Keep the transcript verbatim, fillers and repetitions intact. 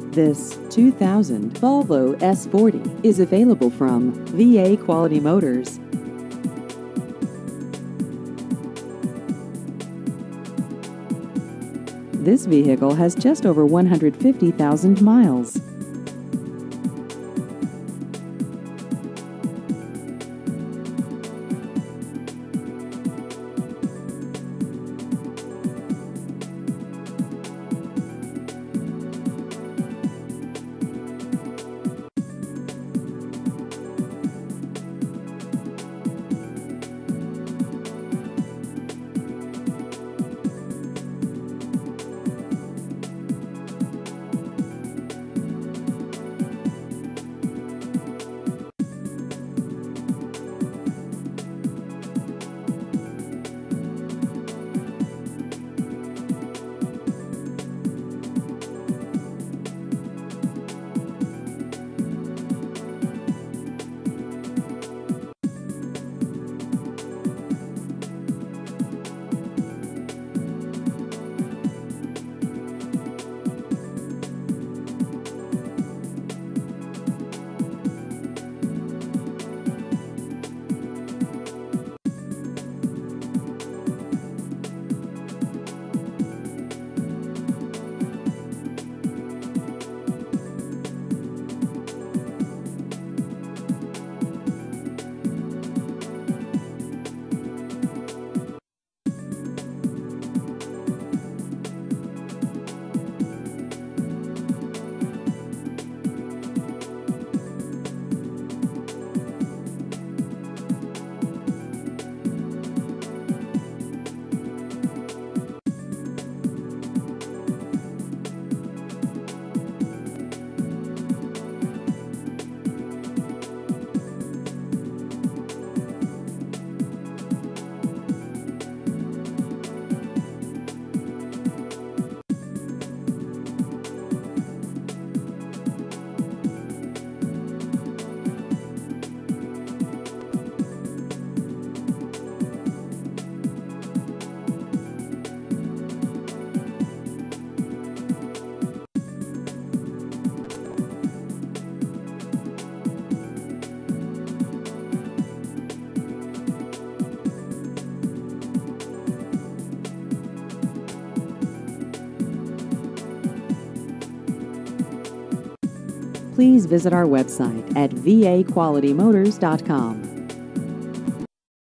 This two thousand Volvo S forty is available from V A Quality Motors. This vehicle has just over one hundred fifty thousand miles. Please visit our website at v a quality motors dot com.